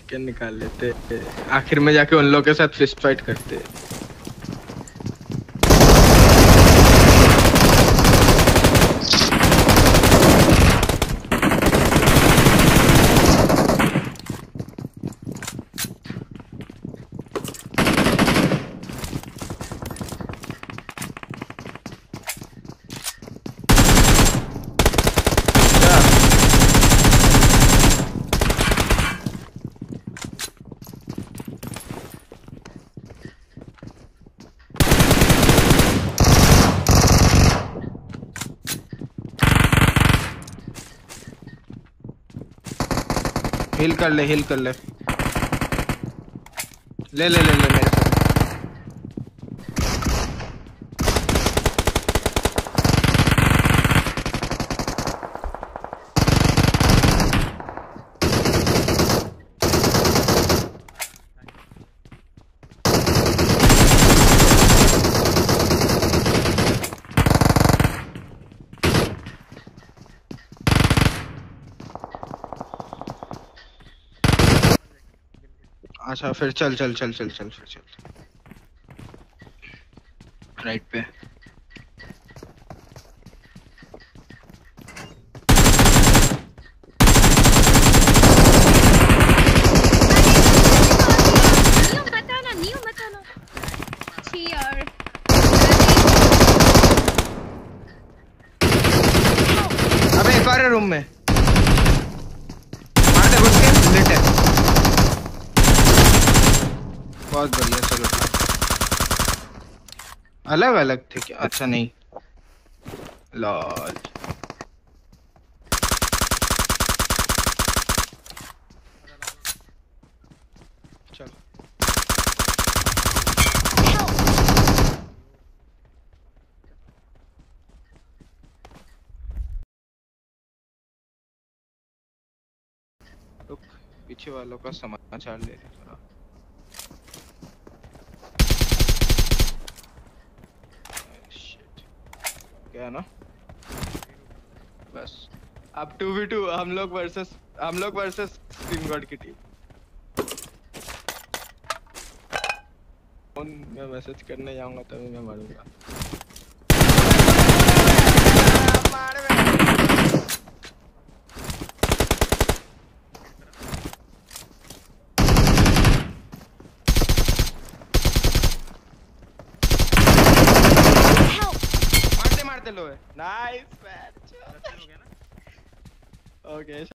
Chicken निकाल लेते, आखिर में जाके उन लोगों के साथ फिस्ट फाइट करते। हील कर ले, हील कर ले, ले ले ले ले मेरे से। अच्छा फिर चल चल चल चल चल फिर चल राइट पे। अबे एक और रूम में मार दे, घुस के लेट है। बहुत बढ़िया, चलो अलग अलग थे क्या? अच्छा नहीं, लॉल। चलो रुक, पीछे वालों का समाचार ले रहे थोड़ा। क्या ना, बस अब 2v2 हम लोग वर्सेस स्क्रीन गॉड की टीम। मैं मैसेज करने जाऊंगा तभी मैं मारूंगा। मारते मारते लो है, नाइस मैच। ओके।